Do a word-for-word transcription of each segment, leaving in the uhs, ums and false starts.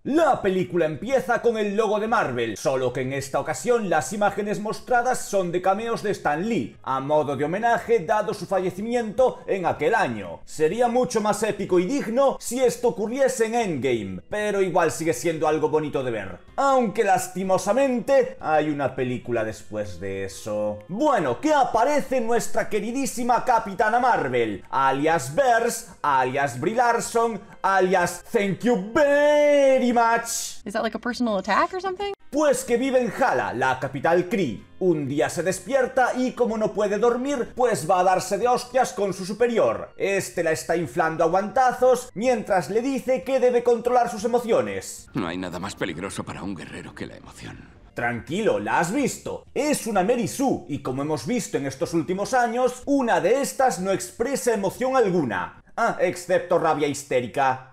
La película empieza con el logo de Marvel, solo que en esta ocasión las imágenes mostradas son de cameos de Stan Lee, a modo de homenaje dado su fallecimiento en aquel año. Sería mucho más épico y digno si esto ocurriese en Endgame, pero igual sigue siendo algo bonito de ver. Aunque lastimosamente hay una película después de eso. Bueno, que aparece nuestra queridísima Capitana Marvel, alias Vers, alias Brie Larson, alias Thank you very much. Is that like a personal attack or something? Pues que vive en Hala, la capital Kree. Un día se despierta y como no puede dormir, pues va a darse de hostias con su superior. Este la está inflando a guantazos mientras le dice que debe controlar sus emociones. No hay nada más peligroso para un guerrero que la emoción. Tranquilo, la has visto. Es una Mary Sue y como hemos visto en estos últimos años, una de estas no expresa emoción alguna. Ah, excepto rabia histérica.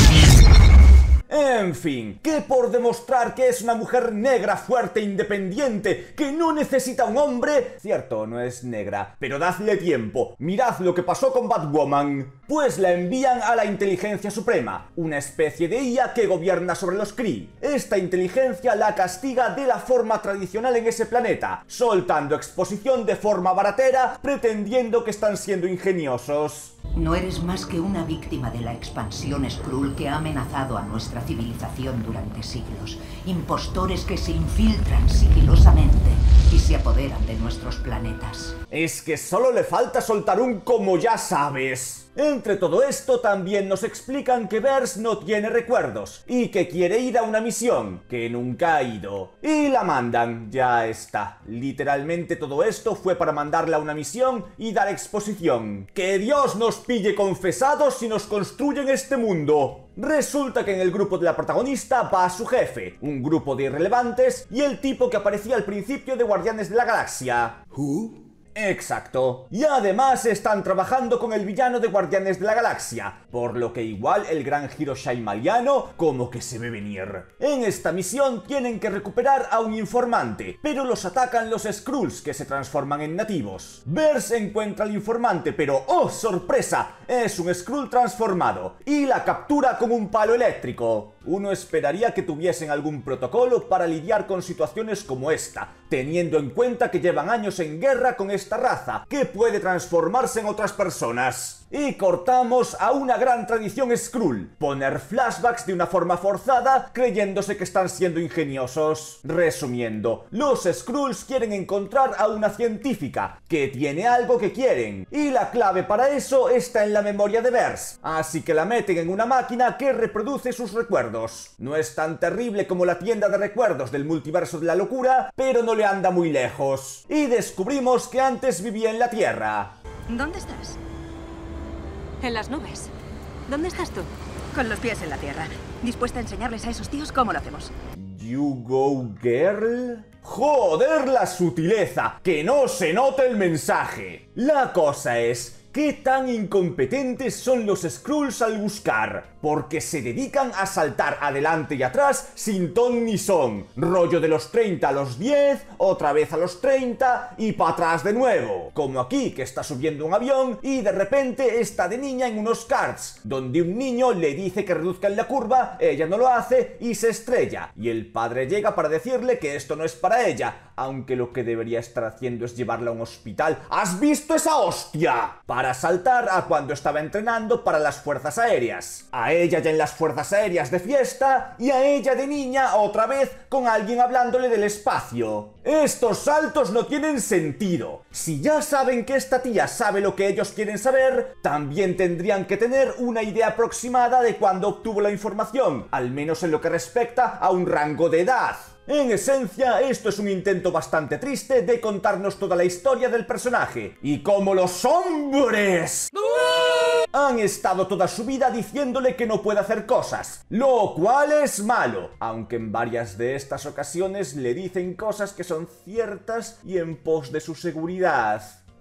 En fin, que por demostrar que es una mujer negra, fuerte, independiente, que no necesita un hombre... Cierto, no es negra, pero dadle tiempo. Mirad lo que pasó con Batwoman. Pues la envían a la Inteligencia Suprema, una especie de I A que gobierna sobre los Kree. Esta inteligencia la castiga de la forma tradicional en ese planeta, soltando exposición de forma baratera, pretendiendo que están siendo ingeniosos. No eres más que una víctima de la expansión Skrull que ha amenazado a nuestra civilización durante siglos. Impostores que se infiltran sigilosamente y se apoderan de nuestros planetas. Es que solo le falta soltar un como ya sabes. Entre todo esto también nos explican que Vers no tiene recuerdos y que quiere ir a una misión, que nunca ha ido. Y la mandan, ya está. Literalmente todo esto fue para mandarla a una misión y dar exposición. ¡Que Dios nos pille confesados si nos construyen este mundo! Resulta que en el grupo de la protagonista va su jefe, un grupo de irrelevantes y el tipo que aparecía al principio de Guardianes de la Galaxia. ¿Who? Exacto. Y además están trabajando con el villano de Guardianes de la Galaxia, por lo que igual el gran giro shyamaliano como que se ve venir. En esta misión tienen que recuperar a un informante, pero los atacan los Skrulls que se transforman en nativos. Vers encuentra al informante, pero ¡oh, sorpresa! Es un Skrull transformado y la captura con un palo eléctrico. Uno esperaría que tuviesen algún protocolo para lidiar con situaciones como esta, teniendo en cuenta que llevan años en guerra con esta raza, que puede transformarse en otras personas. Y cortamos a una gran tradición Skrull, poner flashbacks de una forma forzada, creyéndose que están siendo ingeniosos. Resumiendo, los Skrulls quieren encontrar a una científica, que tiene algo que quieren, y la clave para eso está en la memoria de Vers, así que la meten en una máquina que reproduce sus recuerdos. No es tan terrible como la tienda de recuerdos del multiverso de la locura, pero no le anda muy lejos. Y descubrimos que antes vivía en la Tierra. ¿Dónde estás? En las nubes. ¿Dónde estás tú? Con los pies en la tierra, dispuesta a enseñarles a esos tíos cómo lo hacemos. You go girl. ¡Joder la sutileza! ¡Que no se note el mensaje! La cosa es... ¿qué tan incompetentes son los Skrulls al buscar? Porque se dedican a saltar adelante y atrás sin ton ni son. Rollo de los treinta a los diez, otra vez a los treinta y para atrás de nuevo. Como aquí, que está subiendo un avión y de repente está de niña en unos karts, donde un niño le dice que reduzcan la curva, ella no lo hace y se estrella. Y el padre llega para decirle que esto no es para ella, aunque lo que debería estar haciendo es llevarla a un hospital. ¿Has visto esa hostia? Para saltar a cuando estaba entrenando para las fuerzas aéreas. A ella ya en las fuerzas aéreas de fiesta y a ella de niña otra vez con alguien hablándole del espacio. Estos saltos no tienen sentido. Si ya saben que esta tía sabe lo que ellos quieren saber, también tendrían que tener una idea aproximada de cuándo obtuvo la información, al menos en lo que respecta a un rango de edad. En esencia, esto es un intento bastante triste de contarnos toda la historia del personaje y cómo los hombres han estado toda su vida diciéndole que no puede hacer cosas, lo cual es malo, aunque en varias de estas ocasiones le dicen cosas que son ciertas y en pos de su seguridad.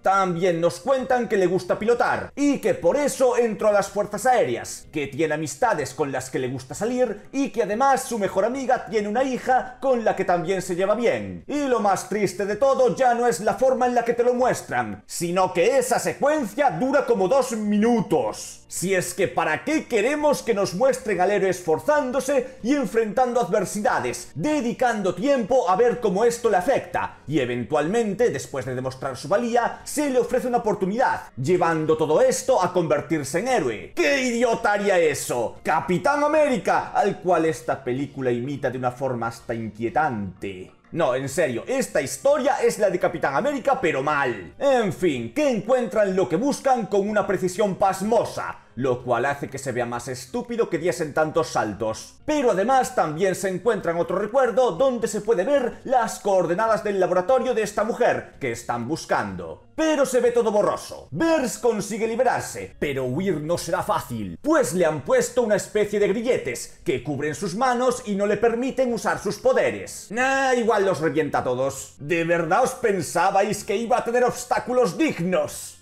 También nos cuentan que le gusta pilotar y que por eso entró a las fuerzas aéreas, que tiene amistades con las que le gusta salir y que además su mejor amiga tiene una hija con la que también se lleva bien. Y lo más triste de todo ya no es la forma en la que te lo muestran, sino que esa secuencia dura como dos minutos. Si es que ¿para qué queremos que nos muestren al héroe esforzándose y enfrentando adversidades, dedicando tiempo a ver cómo esto le afecta? Y eventualmente, después de demostrar su valía, se le ofrece una oportunidad, llevando todo esto a convertirse en héroe. ¿Qué idiota haría eso? ¡Capitán América! Al cual esta película imita de una forma hasta inquietante. No, en serio, esta historia es la de Capitán América, pero mal. En fin, que encuentran lo que buscan con una precisión pasmosa, lo cual hace que se vea más estúpido que diesen tantos saltos. Pero además también se encuentran otro recuerdo donde se puede ver las coordenadas del laboratorio de esta mujer que están buscando. Pero se ve todo borroso. Vers consigue liberarse, pero huir no será fácil, pues le han puesto una especie de grilletes que cubren sus manos y no le permiten usar sus poderes. Nah, igual los revienta a todos. ¿De verdad os pensabais que iba a tener obstáculos dignos?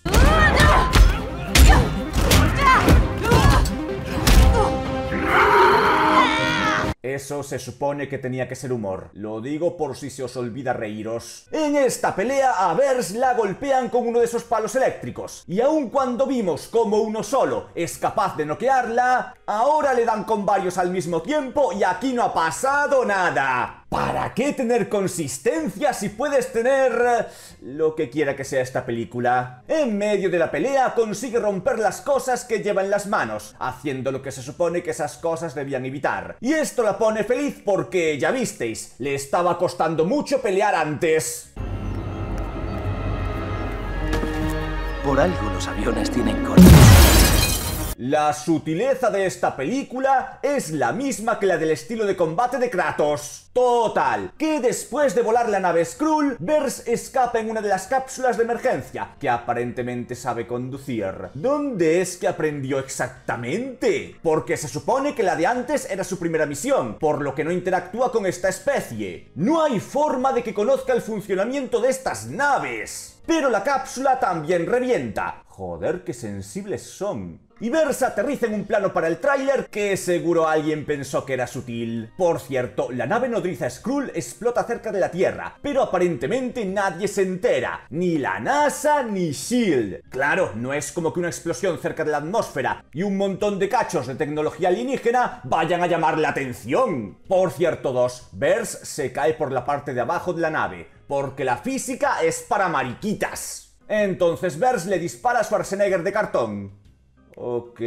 Eso se supone que tenía que ser humor. Lo digo por si se os olvida reíros. En esta pelea a Vers la golpean con uno de esos palos eléctricos. Y aun cuando vimos como uno solo es capaz de noquearla, ahora le dan con varios al mismo tiempo y aquí no ha pasado nada. ¿Para qué tener consistencia si puedes tener lo que quiera que sea esta película? En medio de la pelea consigue romper las cosas que lleva en las manos, haciendo lo que se supone que esas cosas debían evitar. Y esto la pone feliz porque, ya visteis, le estaba costando mucho pelear antes. Por algo los aviones tienen cola. La sutileza de esta película es la misma que la del estilo de combate de Kratos. Total, que después de volar la nave Skrull, Vers escapa en una de las cápsulas de emergencia, que aparentemente sabe conducir. ¿Dónde es que aprendió exactamente? Porque se supone que la de antes era su primera misión, por lo que no interactúa con esta especie. No hay forma de que conozca el funcionamiento de estas naves. Pero la cápsula también revienta. Joder, qué sensibles son. Y Vers aterriza en un plano para el tráiler que seguro alguien pensó que era sutil. Por cierto, la nave nodriza Skrull explota cerca de la Tierra, pero aparentemente nadie se entera. Ni la NASA ni SHIELD. Claro, no es como que una explosión cerca de la atmósfera y un montón de cachos de tecnología alienígena vayan a llamar la atención. Por cierto, dos, Vers se cae por la parte de abajo de la nave, porque la física es para mariquitas. Entonces Vers le dispara a Schwarzenegger de cartón. Ok.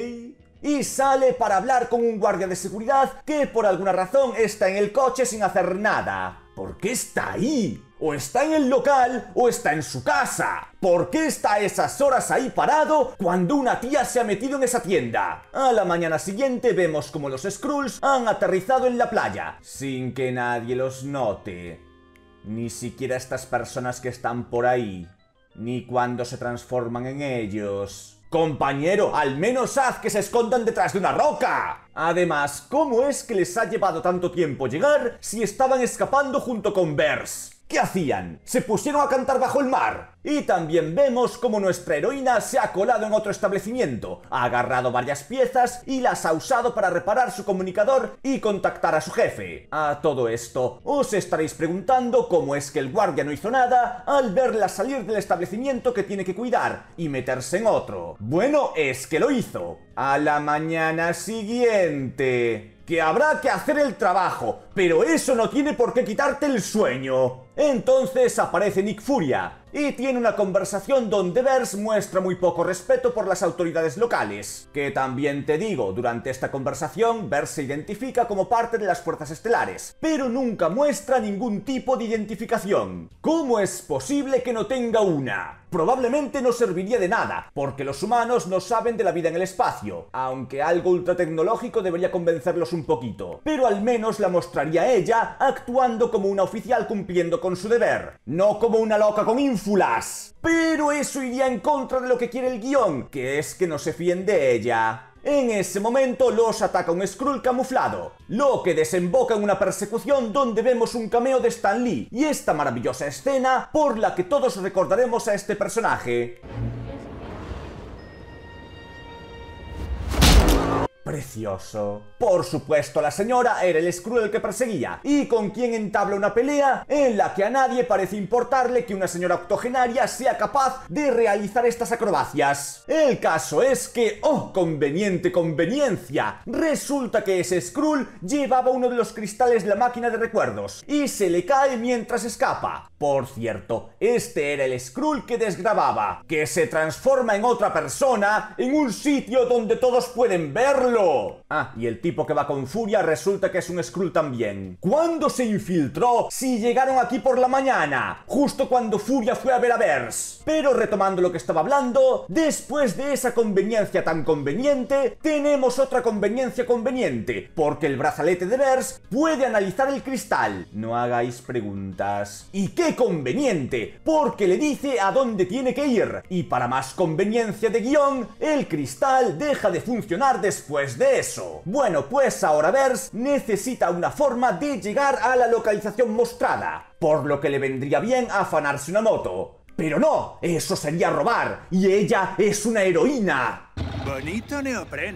Y sale para hablar con un guardia de seguridad que por alguna razón está en el coche sin hacer nada. ¿Por qué está ahí? O está en el local o está en su casa. ¿Por qué está a esas horas ahí parado cuando una tía se ha metido en esa tienda? A la mañana siguiente vemos como los Skrulls han aterrizado en la playa, sin que nadie los note. Ni siquiera estas personas que están por ahí. Ni cuando se transforman en ellos. Compañero, al menos haz que se escondan detrás de una roca. Además, ¿cómo es que les ha llevado tanto tiempo llegar si estaban escapando junto con Vers? ¿Qué hacían? ¿Se pusieron a cantar bajo el mar? Y también vemos cómo nuestra heroína se ha colado en otro establecimiento, ha agarrado varias piezas y las ha usado para reparar su comunicador y contactar a su jefe. A todo esto, os estaréis preguntando cómo es que el guardia no hizo nada al verla salir del establecimiento que tiene que cuidar y meterse en otro. Bueno, es que lo hizo. A la mañana siguiente... que habrá que hacer el trabajo, pero eso no tiene por qué quitarte el sueño. Entonces aparece Nick Furia y tiene una conversación donde Vers muestra muy poco respeto por las autoridades locales. Que también te digo, durante esta conversación Vers se identifica como parte de las fuerzas estelares, pero nunca muestra ningún tipo de identificación. ¿Cómo es posible que no tenga una? Probablemente no serviría de nada, porque los humanos no saben de la vida en el espacio, aunque algo ultratecnológico debería convencerlos un poquito. Pero al menos la mostraría ella actuando como una oficial cumpliendo con su deber, no como una loca con ínfulas. Pero eso iría en contra de lo que quiere el guión, que es que no se fíen de ella. En ese momento los ataca un Skrull camuflado, lo que desemboca en una persecución donde vemos un cameo de Stan Lee y esta maravillosa escena por la que todos recordaremos a este personaje. Precioso. Por supuesto, la señora era el Skrull el que perseguía y con quien entabla una pelea en la que a nadie parece importarle que una señora octogenaria sea capaz de realizar estas acrobacias. El caso es que, ¡oh, conveniente conveniencia! Resulta que ese Skrull llevaba uno de los cristales de la máquina de recuerdos y se le cae mientras escapa. Por cierto, este era el Skrull que desgrababa, que se transforma en otra persona en un sitio donde todos pueden verlo. Ah, y el tipo que va con Furia resulta que es un Skrull también. ¿Cuándo se infiltró? Si llegaron aquí por la mañana, justo cuando Furia fue a ver a Vers. Pero retomando lo que estaba hablando, después de esa conveniencia tan conveniente, tenemos otra conveniencia conveniente, porque el brazalete de Vers puede analizar el cristal. No hagáis preguntas. ¿Y qué conveniente? Porque le dice a dónde tiene que ir. Y para más conveniencia de guión, el cristal deja de funcionar después de eso. Bueno, pues ahora Vers necesita una forma de llegar a la localización mostrada, por lo que le vendría bien afanarse una moto. Pero no, eso sería robar, y ella es una heroína. Bonito neopreno.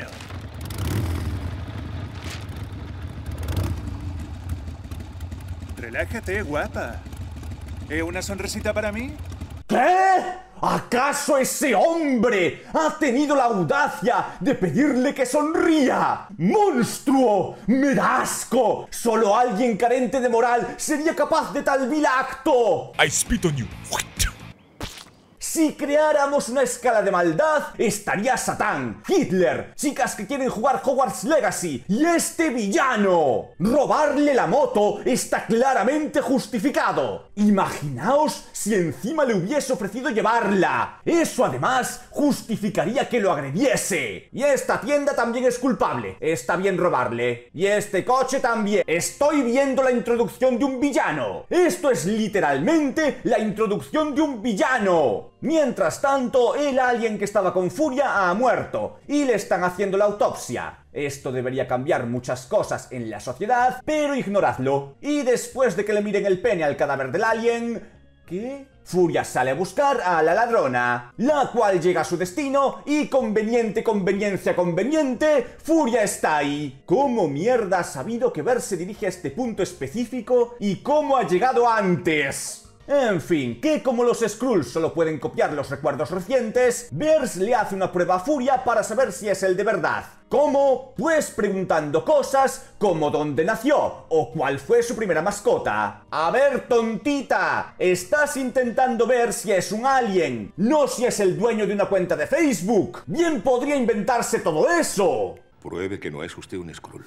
Relájate, guapa. ¿Eh, una sonrisita para mí? ¿Qué? ¿Acaso ese hombre ha tenido la audacia de pedirle que sonría? ¡Monstruo! ¡Me da asco! Solo alguien carente de moral sería capaz de tal vil acto. I spit on you. Si creáramos una escala de maldad, estaría Satán, Hitler, chicas que quieren jugar Hogwarts Legacy y este villano. Robarle la moto está claramente justificado. Imaginaos si encima le hubiese ofrecido llevarla. Eso además justificaría que lo agrediese. Y esta tienda también es culpable. Está bien robarle. Y este coche también. Estoy viendo la introducción de un villano. Esto es literalmente la introducción de un villano. Mientras tanto, el alien que estaba con Furia ha muerto y le están haciendo la autopsia. Esto debería cambiar muchas cosas en la sociedad, pero ignoradlo. Y después de que le miren el pene al cadáver del alien... ¿Qué? Furia sale a buscar a la ladrona, la cual llega a su destino y conveniente, conveniencia, conveniente, Furia está ahí. ¿Cómo mierda ha sabido que Vers se dirige a este punto específico y cómo ha llegado antes? En fin, que como los Skrulls solo pueden copiar los recuerdos recientes, Vers le hace una prueba a Furia para saber si es el de verdad. ¿Cómo? Pues preguntando cosas como dónde nació o cuál fue su primera mascota. A ver, tontita, estás intentando ver si es un alien, no si es el dueño de una cuenta de Facebook. Bien podría inventarse todo eso. Pruebe que no es usted un Skrull.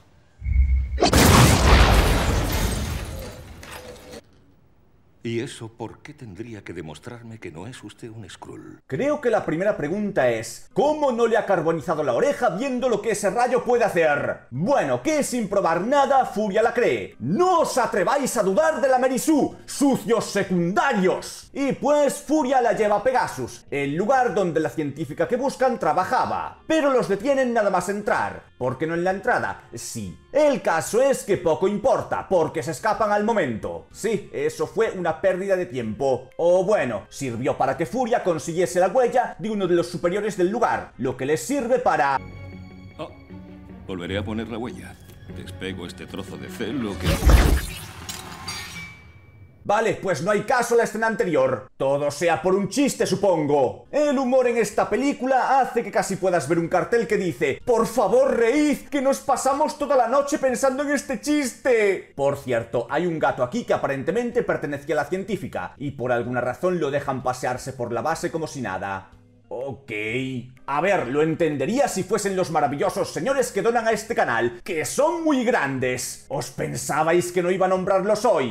¿Y eso por qué tendría que demostrarme que no es usted un Skrull? Creo que la primera pregunta es ¿cómo no le ha carbonizado la oreja viendo lo que ese rayo puede hacer? Bueno, que sin probar nada, Furia la cree. ¡No os atreváis a dudar de la Mary Sue, sucios secundarios! Y pues Furia la lleva a Pegasus, el lugar donde la científica que buscan trabajaba. Pero los detienen nada más entrar. ¿Por qué no en la entrada? Sí. El caso es que poco importa, porque se escapan al momento. Sí, eso fue una pérdida de tiempo. O bueno, sirvió para que Furia consiguiese la huella de uno de los superiores del lugar, lo que les sirve para... Oh, volveré a poner la huella. Despego este trozo de celo que... Vale, pues no hay caso a la escena anterior. Todo sea por un chiste, supongo. El humor en esta película hace que casi puedas ver un cartel que dice «Por favor, reíd, que nos pasamos toda la noche pensando en este chiste». Por cierto, hay un gato aquí que aparentemente pertenecía a la científica y por alguna razón lo dejan pasearse por la base como si nada. Ok... A ver, lo entendería si fuesen los maravillosos señores que donan a este canal, que son muy grandes. ¿Os pensabais que no iba a nombrarlos hoy?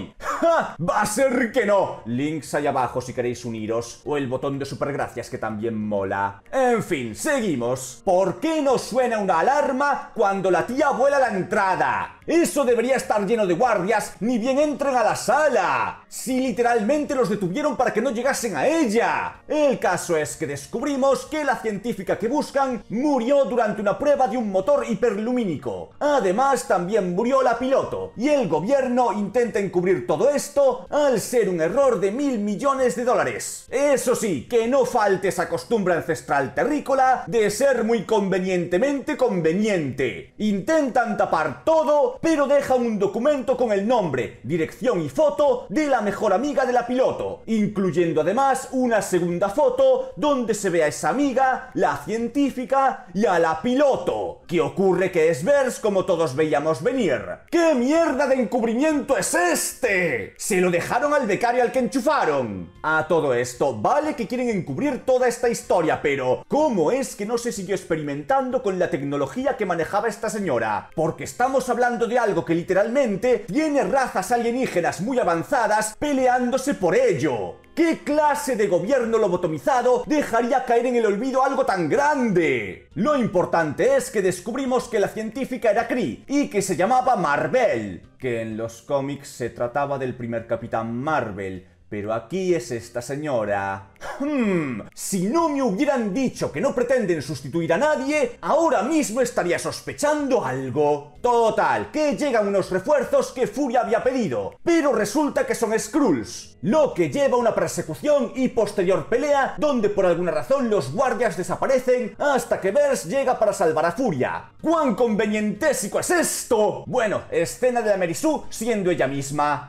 ¡Ja! Va a ser que no. Links ahí abajo si queréis uniros. O el botón de supergracias que también mola. En fin, seguimos. ¿Por qué no suena una alarma cuando la tía vuela a la entrada? Eso debería estar lleno de guardias, ni bien entren a la sala. Si literalmente los detuvieron para que no llegasen a ella. El caso es que descubrimos que la científica que buscan murió durante una prueba de un motor hiperlumínico. Además, también murió la piloto. Y el gobierno intenta encubrir todo esto al ser un error de mil millones de dólares. Eso sí, que no falte esa costumbre ancestral terrícola de ser muy convenientemente conveniente. Intentan tapar todo, pero dejan un documento con el nombre, dirección y foto de la mejor amiga de la piloto, incluyendo además una segunda foto donde se ve a esa amiga, la científica y a la piloto. ¿Qué ocurre? Que es Vers como todos veíamos venir. ¿Qué mierda de encubrimiento es este? Se lo dejaron al becario al que enchufaron. A todo esto, vale que quieren encubrir toda esta historia, pero ¿cómo es que no se siguió experimentando con la tecnología que manejaba esta señora? Porque estamos hablando de algo que literalmente tiene razas alienígenas muy avanzadas peleándose por ello. ¿Qué clase de gobierno lobotomizado dejaría caer en el olvido algo tan grande? Lo importante es que descubrimos que la científica era Kree y que se llamaba Mar-Vell, que en los cómics se trataba del primer Capitán Marvel. Pero aquí es esta señora. Hmm, si no me hubieran dicho que no pretenden sustituir a nadie, ahora mismo estaría sospechando algo. Total, que llegan unos refuerzos que Furia había pedido, pero resulta que son Skrulls, lo que lleva a una persecución y posterior pelea donde por alguna razón los guardias desaparecen hasta que Vers llega para salvar a Furia. ¿Cuán convenientésico es esto? Bueno, escena de la Mary Sue siendo ella misma.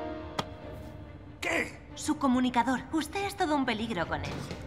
¿Qué? Su comunicador. Usted es todo un peligro con él.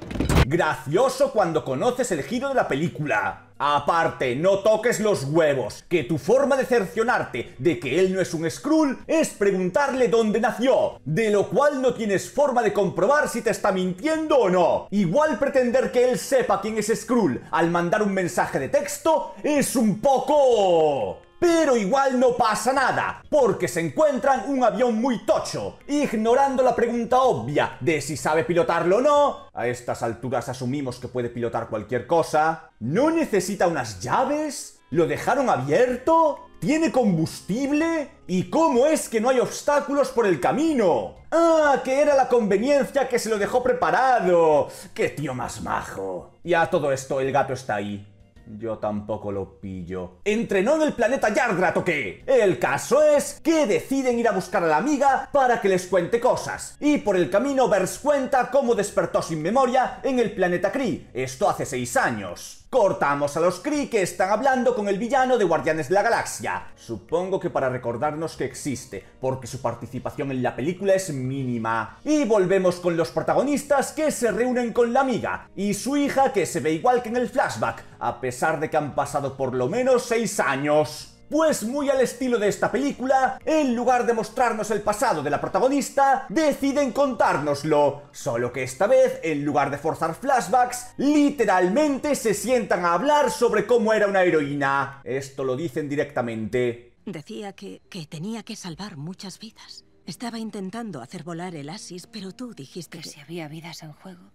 Gracioso cuando conoces el giro de la película. Aparte, no toques los huevos, que tu forma de cercionarte de que él no es un Skrull es preguntarle dónde nació, de lo cual no tienes forma de comprobar si te está mintiendo o no. Igual pretender que él sepa quién es Skrull al mandar un mensaje de texto es un poco... Pero igual no pasa nada, porque se encuentran un avión muy tocho, ignorando la pregunta obvia de si sabe pilotarlo o no. A estas alturas asumimos que puede pilotar cualquier cosa. ¿No necesita unas llaves? ¿Lo dejaron abierto? ¿Tiene combustible? ¿Y cómo es que no hay obstáculos por el camino? ¡Ah, que era la conveniencia que se lo dejó preparado! ¡Qué tío más majo! Y a todo esto, el gato está ahí. Yo tampoco lo pillo. ¿Entrenó en el planeta Yardrat o qué? El caso es que deciden ir a buscar a la amiga para que les cuente cosas. Y por el camino Vers cuenta cómo despertó sin memoria en el planeta Kree. Esto hace seis años. Cortamos a los Kree que están hablando con el villano de Guardianes de la Galaxia. Supongo que para recordarnos que existe, porque su participación en la película es mínima. Y volvemos con los protagonistas que se reúnen con la amiga y su hija que se ve igual que en el flashback, a pesar de que han pasado por lo menos seis años. Pues muy al estilo de esta película, en lugar de mostrarnos el pasado de la protagonista, deciden contárnoslo. Solo que esta vez, en lugar de forzar flashbacks, literalmente se sientan a hablar sobre cómo era una heroína. Esto lo dicen directamente. Decía que, que tenía que salvar muchas vidas. Estaba intentando hacer volar el Asis, pero tú dijiste Que que... si había vidas en juego,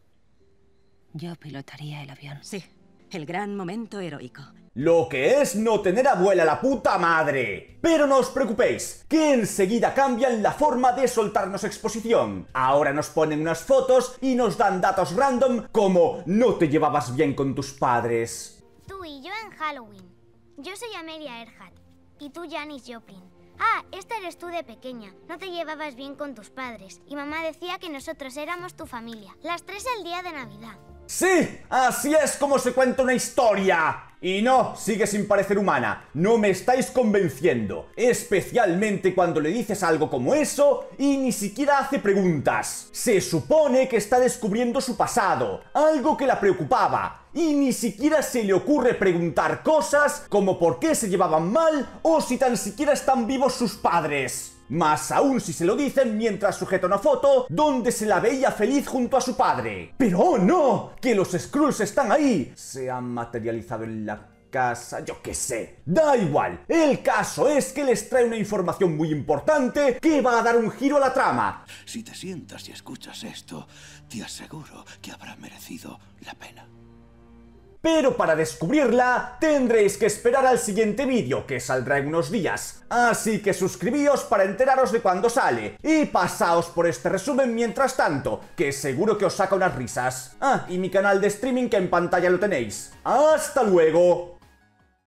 yo pilotaría el avión. Sí, el gran momento heroico. Lo que es no tener abuela la puta madre. Pero no os preocupéis, que enseguida cambian la forma de soltarnos exposición. Ahora nos ponen unas fotos y nos dan datos random como no te llevabas bien con tus padres. Tú y yo en Halloween. Yo soy Amelia Earhart y tú Janis Joplin. Ah, esta eres tú de pequeña. No te llevabas bien con tus padres y mamá decía que nosotros éramos tu familia. Las tres el día de Navidad. ¡Sí! ¡Así es como se cuenta una historia! Y no, sigue sin parecer humana. No me estáis convenciendo. Especialmente cuando le dices algo como eso y ni siquiera hace preguntas. Se supone que está descubriendo su pasado, algo que la preocupaba. Y ni siquiera se le ocurre preguntar cosas como por qué se llevaban mal o si tan siquiera están vivos sus padres. Más aún si se lo dicen mientras sujeta una foto donde se la veía feliz junto a su padre. ¡Pero oh no! ¡Que los Skrulls están ahí! Se han materializado en la casa, yo qué sé. Da igual, el caso es que les trae una información muy importante que va a dar un giro a la trama. Si te sientas y escuchas esto, te aseguro que habrá merecido la pena. Pero para descubrirla, tendréis que esperar al siguiente vídeo, que saldrá en unos días. Así que suscribíos para enteraros de cuándo sale. Y pasaos por este resumen mientras tanto, que seguro que os saca unas risas. Ah, y mi canal de streaming que en pantalla lo tenéis. ¡Hasta luego!